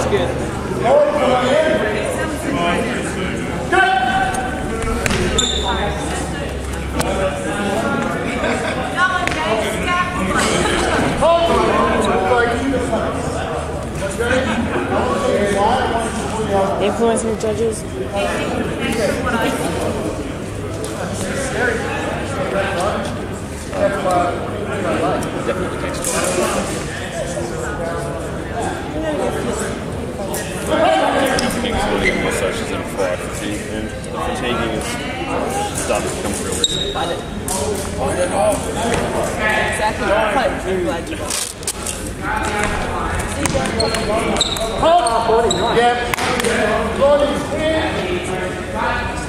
Influencing judges. Definitely takes also she's in flight fatigue, and the fatiguing is starting to become real risky. Find it. Exactly. I'm glad you got it. Yep.